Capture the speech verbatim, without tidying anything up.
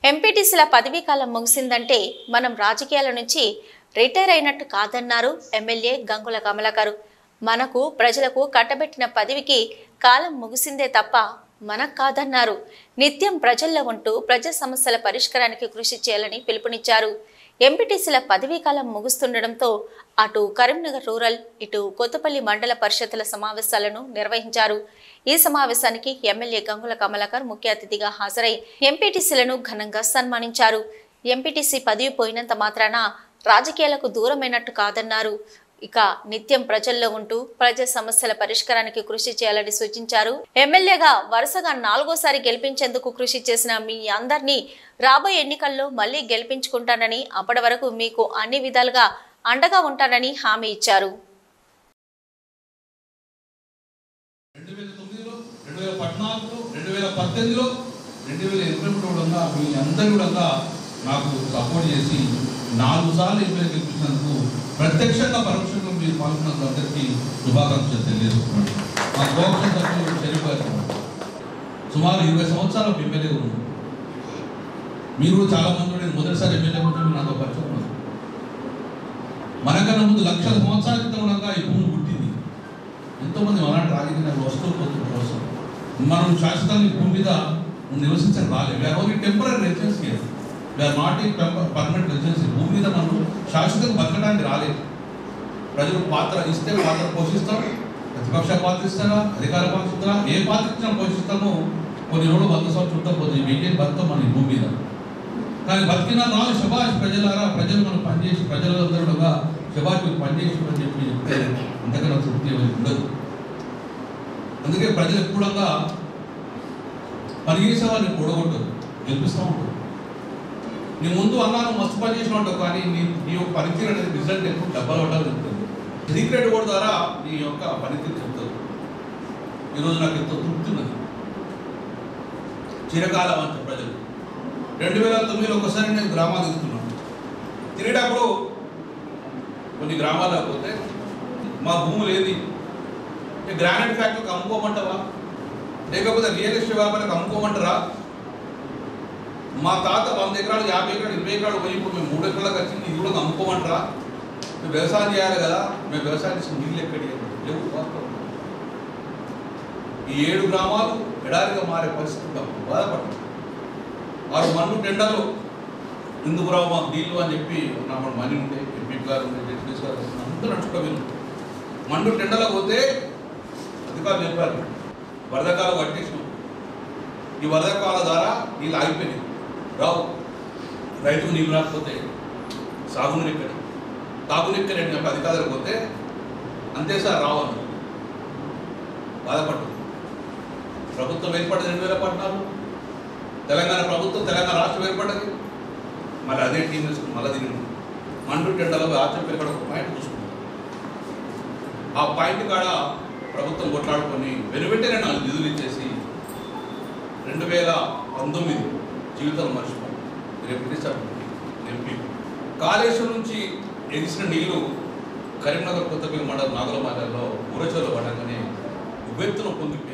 ఎంపీటీసీల పదవీ కాలం ముగిసిందంటే మనం రాజకీయాల నుంచి రిటైర్ అయినట్టు కాదన్నారు ఎమ్మెల్యే గంగుల కమలాకర్. మనకు ప్రజలకు కట్టబెట్టిన పదవికి కాలం ముగిసిందే తప్ప మనకు కాదన్నారు. నిత్యం ప్రజల్లో ఉంటూ ప్రజా సమస్యల పరిష్కారానికి కృషి చేయాలని పిలుపునిచ్చారు. ఎంపీటీసీల పదవీ కాలం ముగుస్తుండటంతో అటు కరీంనగర్ రూరల్ ఇటు కొత్తపల్లి మండల పరిషత్తుల సమావేశాలను నిర్వహించారు. ఈ సమావేశానికి ఎమ్మెల్యే గంగుల కమలాకర్ ముఖ్య అతిథిగా హాజరై ఎంపీటీసీలను ఘనంగా సన్మానించారు. ఎంపీటీసీ పదవి పోయినంత మాత్రాన రాజకీయాలకు దూరమైనట్టు కాదన్నారు. ఇక నిత్యం ప్రజల్లో ఉంటూ ప్రజా సమస్యల పరిష్కారానికి కృషి చేయాలని సూచించారు. ఎమ్మెల్యేగా వరుసగా నాలుగోసారి గెలిపించేందుకు కృషి చేసిన మీ అందరినీ రాబోయే ఎన్నికల్లో మళ్లీ గెలిపించుకుంటానని, అప్పటి వరకు మీకు అన్ని విధాలుగా అండగా ఉంటానని హామీ ఇచ్చారు. నాకు సపోర్ట్ చేసి నాలుగు సార్లు ఎమ్మెల్యే గెలిపించినందుకు ప్రత్యక్షంగా పరోక్షంగా మీరు పాల్గొన్నందుకు అందరికీ శుభాకాంక్షలు తెలియజేస్తున్నాను. మా గోపక్ష సభ్యులు షరీఫ్ గారు సుమారు ఇరవై సంవత్సరాలు ఎమ్మెల్యే ఉన్నారు. మీరు చాలా మంది నేను మొదటిసారి ఎమ్మెల్యే ఉంటే నాతో పరిచయం ఉన్నారు. మనకన్నా ముందు లక్షల సంవత్సరాల క్రితం ఉండగా ఈ భూమి పుట్టింది. ఎంతోమంది అలాంటి రాజకీయ వస్తువులు పోతున్న కోసం మనం శాశ్వతంగా ఈ భూమి మీద నివసించడం రాలేదు. We're only temporary residence here. We're not a permanent residency. భూమి మీద మనం శాశ్వతంగా బతకడానికి రాలేదు. ప్రజలు పాత్ర ఇస్తే పాత్ర పోషిస్తాం. ప్రతిపక్ష పాత్ర ఇస్తారా, అధికార పాత్ర ఇస్తారా, ఏ పాత్ర ఇచ్చినా పోషిస్తామో కొన్ని రోజులు వంద సంవత్సరం చుట్టూ పోతుంది. వెయ్యి బతుకం మన భూమి మీద. కానీ బతికినా రాదు శబాష్ ప్రజలారా, ప్రజలు మనం పనిచేసి ప్రజలందరూ శబాష్ పనిచేసి అని చెప్పి చెప్తే అంతకన్నా తృప్తి ఉండదు. అందుకే ప్రజలు ఎప్పుడంగా పనిచేసే వాళ్ళని కూడగొట్టదు, గెలిపిస్తూ ఉంటారు. నీ ముందు అన్నాను మస్తు పని చేసిన ఉంటావు, కానీ నీ నీ యొక్క పనితీరు అనేది రిజల్ట్ ఎప్పుడు డబ్బలు పడ్డాలని చెప్తుంది. సీక్రెట్ ఓట్ ద్వారా నీ యొక్క పనితీరు చెప్తుంది. ఈరోజు నాకు ఎంతో తృప్తి ఉన్నది. చిరకాలం అంట ప్రజలు. రెండు వేల తొమ్మిదిలో ఒకసారి నేను గ్రామాలు తిరుగుతున్నాను. తిరిగేటప్పుడు కొన్ని గ్రామాలకు పోతే మా భూములు ఏది గ్రానైట్ ఫ్యాక్టరీకి అమ్ముకోమంటావా, లేకపోతే రియల్ ఎస్టేట్ వ్యాపారానికి అమ్ముకోమంటారా? మా తాత వంద ఎకరాలు యాభై ఎకరాలు ఇరవై ఎకరాలు పోయి ఇప్పుడు మేము మూడు ఎకరాలకు వచ్చింది, ఇది కూడా అమ్ముకోమంటారా? మేము వ్యవసాయం చేయాలి కదా, మేము వ్యవసాయం చేసి నీళ్ళు ఎక్కడి లేవు. ఈ ఏడు గ్రామాలు ఎడారిగా మారే పరిస్థితి బాధపడ్డాం. వారు మన్ను టెండర్లు ఎందుకు రావు మాకు నీళ్ళు అని చెప్పి నా మనీ ఉండే ఎంపీ గారు ఉండే జడ్పీస్ గారు అందరూ నడుచుకోవాలి. మన్ను టెండర్లకు పోతే అధికారులు చెప్పారు వరదకాలం పట్టేసినాం, ఈ వరదకాల ద్వారా నీళ్ళు ఆగిపోయినాయి, రావు. రైతుకు నీళ్ళు రాకపోతే సాగునీరెక్కడి తాగునెక్కడి అని చెప్పి అధికారులకు పోతే అంతే సార్ రావాలి బాధపడుతుంది. ప్రభుత్వం ఏర్పడింది రెండు వేల పద్నాలుగు తెలంగాణ ప్రభుత్వం, తెలంగాణ రాష్ట్రం ఏర్పడ్డది. మళ్ళీ అదే టీం తీసుకుని మళ్ళీ తిరిగి మండు టెండర్లో ఆచరణ ఇక్కడ ఒక పాయింట్ చూసుకుంటాం. ఆ పాయింట్ కాడ ప్రభుత్వం కొట్లాడుకొని వెనువెంటనే నాలుగు నిధులు ఇచ్చేసి రెండు వేల పంతొమ్మిది జీవితం మర్చిపోయి ఎంపీ కాళేశ్వరం నుంచి ఎగిసిన నీళ్లు కరీంనగర్ కొత్తపల్లి మండలం నాగులమాలలో ఊరచోలో పడగానే ఉవ్వెత్తున పొంగి